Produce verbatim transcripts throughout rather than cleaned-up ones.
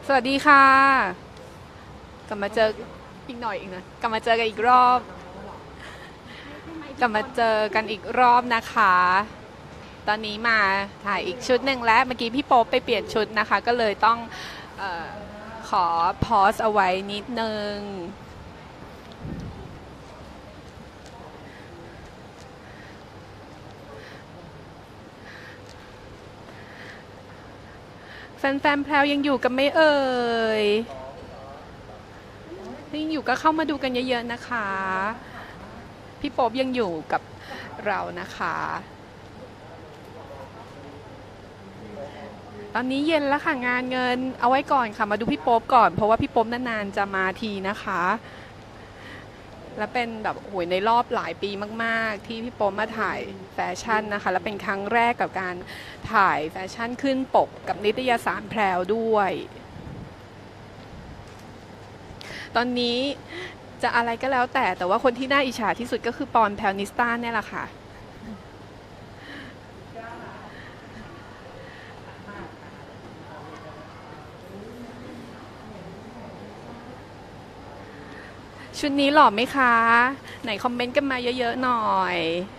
สวัสดีค่ะกลับมาเจออีกหน่อยอีกนะกลับมาเจอกันอีกรอบกลับมาเจอกันอีกรอบนะคะตอนนี้มาถ่ายอีกชุดหนึ่งแล้วเมื่อกี้พี่โป๊ปไปเปลี่ยนชุดนะคะก็เลยต้องเออขอพอสเอาไว้นิดนึงแฟนๆแพรวยังอยู่กันไหม่เอ่ยถ้ายังอยู่ก็เข้ามาดูกันเยอะๆนะคะพี่โป๊ปยังอยู่กับเรานะคะตอนนี้เย็นแล้วค่ะงานเงินเอาไว้ก่อนค่ะมาดูพี่โป๊ปก่อนเพราะว่าพี่โป๊ปนานๆจะมาทีนะคะและเป็นแบบโอ้ยในรอบหลายปีมากๆที่พี่โป๊ปมาถ่ายแฟชั่นนะคะและเป็นครั้งแรกกับการถ่ายแฟชั่นขึ้นปกกับนิตยสารแพรวด้วยตอนนี้จะอะไรก็แล้วแต่แต่ว่าคนที่น่าอิจฉาที่สุดก็คือปอนแพลนิสต้าเนี่ยแหละค่ะชุดนี้หล่อไหมคะไหนคอมเมนต์กันมาเยอะๆหน่อย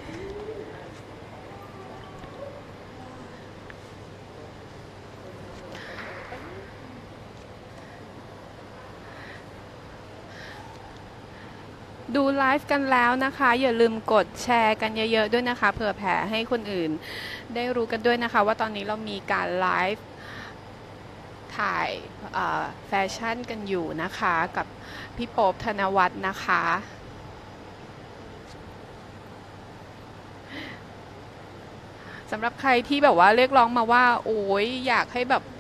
ดูไลฟ์กันแล้วนะคะอย่าลืมกดแชร์กันเยอะๆด้วยนะคะเผื่อแผ่ให้คนอื่นได้รู้กันด้วยนะคะว่าตอนนี้เรามีการไลฟ์ถ่ายแฟชั่นกันอยู่นะคะกับพี่โป๊ปธนวัฒน์นะคะสำหรับใครที่แบบว่าเรียกร้องมาว่าโอ้ยอยากให้แบบ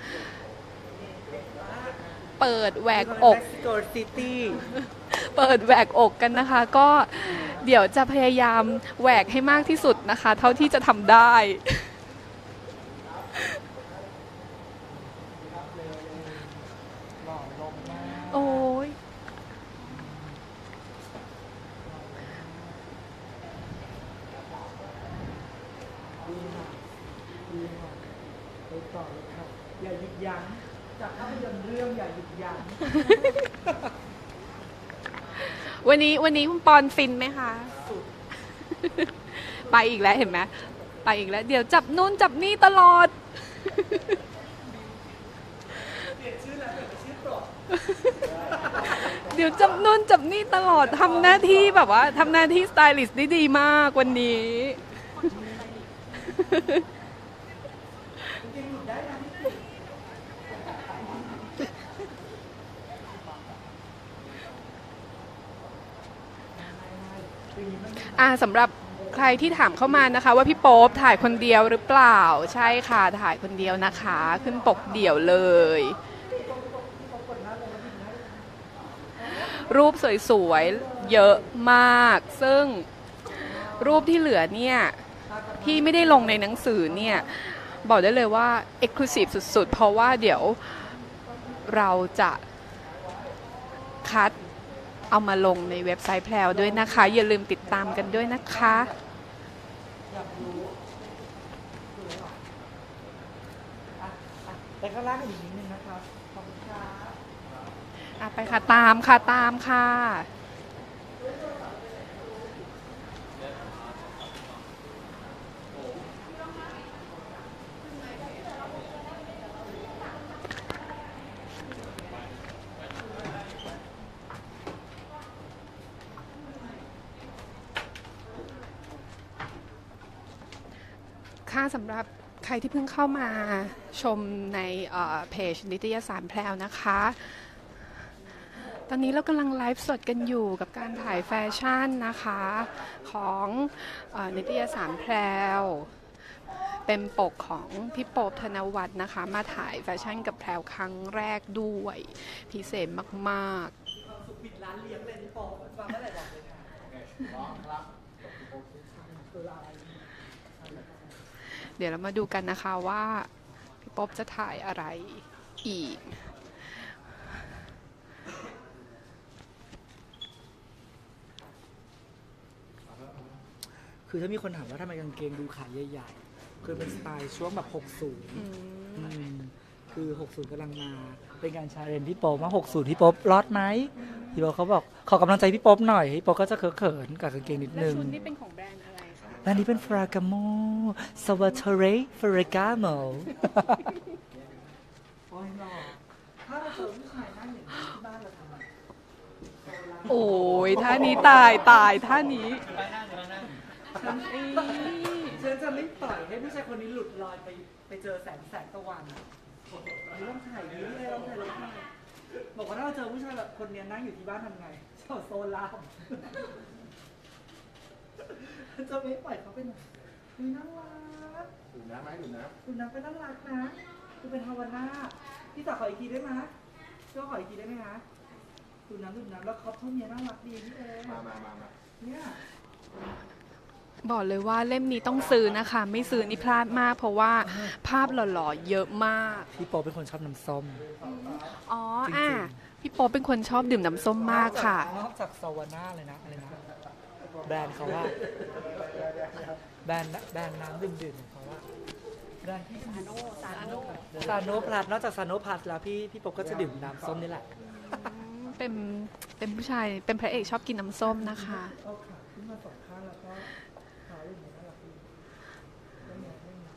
เปิดแหวกอกเปิดแหวกอกกันนะคะก็เดี๋ยวจะพยายามแหวกให้มากที่สุดนะคะเท่าที่จะทำได้โอ้ยไปต่อเลยค่ะอย่าหยุดยั้งจากภาพยนตร์เรื่องอย่าหยุดยั้งวันนี้วันนี้คุณปอนฟินไหมคะไปอีกแล้วเห็นไหมไปอีกแล้วเดี๋ยวจับนู่นจับนี่ตลอดเปลี่ยนชื่อแล้วเปลี่ยนชื่อโปรดเดี๋ยวจับนู่นจับนี่ตลอดทำหน้าที่แบบว่าทำหน้าที่สไตลิสต์ได้ดีมากวันนี้อ่าสำหรับใครที่ถามเข้ามานะคะว่าพี่โป๊ปถ่ายคนเดียวหรือเปล่าใช่ค่ะถ่ายคนเดียวนะคะขึ้นปกเดี่ยวเลยรูปสวยๆเยอะมากซึ่งรูปที่เหลือเนี่ยที่ไม่ได้ลงในหนังสือเนี่ยบอกได้เลยว่า Exclusive สุดๆเพราะว่าเดี๋ยวเราจะคัดเอามาลงในเว็บไซต์แพรวด้วยนะคะอย่าลืมติดตามกันด้วยนะคะไปข้างล่างอีกนิดนึงนะครับขอบคุณครับอ่ะไปค่ะตามค่ะตามค่ะค่ะสำหรับใครที่เพิ่งเข้ามาชมในเพจนิตยสารแพรวนะคะตอนนี้เรากำลังไลฟ์สดกันอยู่กับการถ่ายแฟชั่นนะคะของเออนิตยสารแพรวเป็นปกของพี่โป๊ปธนวัฒน์นะคะมาถ่ายแฟชั่นกับแพรวครั้งแรกด้วยพิเศษมากๆสุขปิดร้านเลี้ยงเลยพี่โป๊ปฟังเมื่อไหร่บอกเลยค่ะเดี๋ยวเรามาดูกันนะคะว่าพี่โป๊ปจะถ่ายอะไรอีกคือถ้ามีคนถามว่าทำไมกางเกงดูขาใหญ่ๆคือเป็นสไตล์ช่วงแบบหกสิบอืมคือหกสิบกำลังมาเป็นการชาเลนจ์พี่โป๊ปว่าหกสิบพี่โป๊ปรอดไหมพี่โป๊ปเขาบอกขอกำลังใจพี่โป๊ปหน่อยพี่โป๊ปก็จะเขินๆกับกางเกงนิดและนึงชุดนี้เป็นของแบรนด์อะไรคะและอันนี้เป็นฟรากาโมซาวาโตเรฟรากาโมโอ้ยหล่อถ้าเราเจอผู้ชายนั่งอย่างนี้ที่บ้านเราทำไงโอ้ยท่านี้ตายตายท่านี้ฉันฉันจะไม่ปล่อยให้ผู้ชายคนนี้หลุดลอยไปไปเจอแสงแสงตะวันลองถ่ายนี้เลยลองถ่ายลองถ่ายบอกว่าถ้าเราเจอผู้ชายแบบคนนี้นั่งอยู่ที่บ้านทำไงชอบโซนล่ามจะไม่ปล่อยเขาเป็นคือน่ารักดูน้ำไหมดูน้คุณน้ำเป็นน่ารักนะคุณเป็นฮาวาน่าพี่ต่อขออีกทีได้ไหมเจ้าขออีกทีได้ไหมคะดูน้ำดูน้ำแล้วคอปเท่านี้น่ารักดีพี่เอ๋ำมามามามาเนี่ยบอกเลยว่าเล่มนี้ต้องซื้อนะคะ ไม่ซื้อนี่พลาดมาก เพราะว่าภาพหล่อๆเยอะมากพี่โปเป็นคนชอบน้ำส้มอ๋อจริงๆอ่ะพี่โป๊ปเป็นคนชอบดื่มน้ำส้มมากค่ะนอกจากซาวาน่าเลยนะอะไรนะแบรนด์เขาว่าแบรนด์แบรนด์น้ำดื่มๆของเขาว่าแบรนด์ที่ซาโนซาโนซาโนพลัสนอกจากซาโนพลัสแล้วพี่พี่โป๊ปก็จะดื่มน้ำส้มนี่แหละเป็นเป็นผู้ชายเป็นพระเอกชอบกินน้ำส้มนะคะเอาขาขึ้นมาสองข้างแล้วก็ขาอย่างนี้น่ารักดีได้ไงได้ไง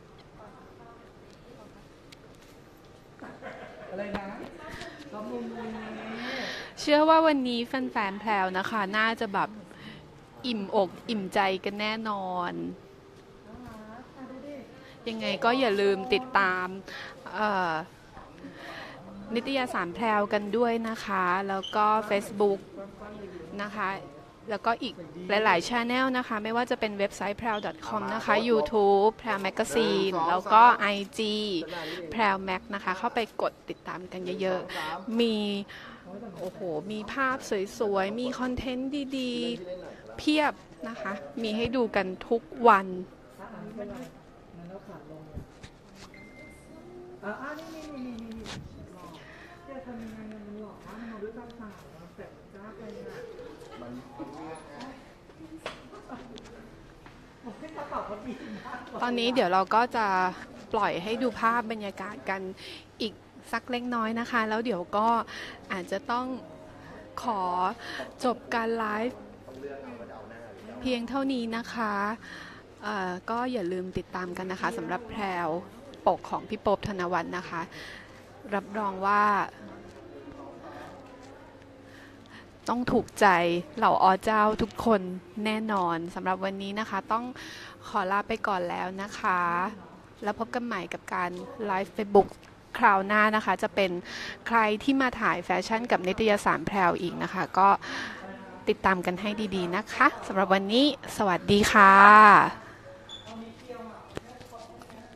อะไรนะก็มุมนี้เชื่อว่าวันนี้แฟนๆแพรวนะคะ น่าจะแบบอิ่มอกอิ่มใจกันแน่นอนน่ารักค่ะดูดิยังไงก็อย่าลืมติดตามเอ่อนิตยสารแพรวกันด้วยนะคะ แล้วก็ Facebook นะคะ แล้วก็อีกหลายๆช anel นะคะ ไม่ว่าจะเป็นเว็บไซต์ แพรว ดอท คอม นะคะ YouTube แพรวแมกซีนแล้วก็ ไอ จี แพรวแม็กนะคะ เข้าไปกดติดตามกันเยอะๆ มี โอ้โห มีภาพสวยๆ มีคอนเทนต์ดีๆ เพียบนะคะ มีให้ดูกันทุกวันอ่ะอันนี้เป็นไรงั้นเราขาดลงเลยอ่ะอ่ะนี่นี่นี่นี่นี่หล่อเดี๋ยวทำยังไงมันหล่อมากมันมาด้วยตาเปล่ามันแบบจ้าไปอ่ะมันโอ้ยกระเป๋าเขาดีมากตอนนี้เดี๋ยวเราก็จะปล่อยให้ดูภาพบรรยากาศกันอีกสักเล็กน้อยนะคะ แล้วเดี๋ยวก็อาจจะต้องขอจบการไลฟ์เพียงเท่านี้นะคะเอ่อก็อย่าลืมติดตามกันนะคะสำหรับแพรวปกของพี่โป๊ปธนวัฒน์นะคะ รับรองว่า ต้องถูกใจเหล่าอเจ้าทุกคนแน่นอนสำหรับวันนี้นะคะ ต้องขอลาไปก่อนแล้วนะคะ แล้วพบกันใหม่กับการไลฟ์เฟซบุ๊กคราวหน้านะคะ จะเป็นใครที่มาถ่ายแฟชั่นกับนิตยสารแพรวอีกนะคะ ก็ติดตามกันให้ดีๆนะคะสำหรับวันนี้สวัสดีค่ะ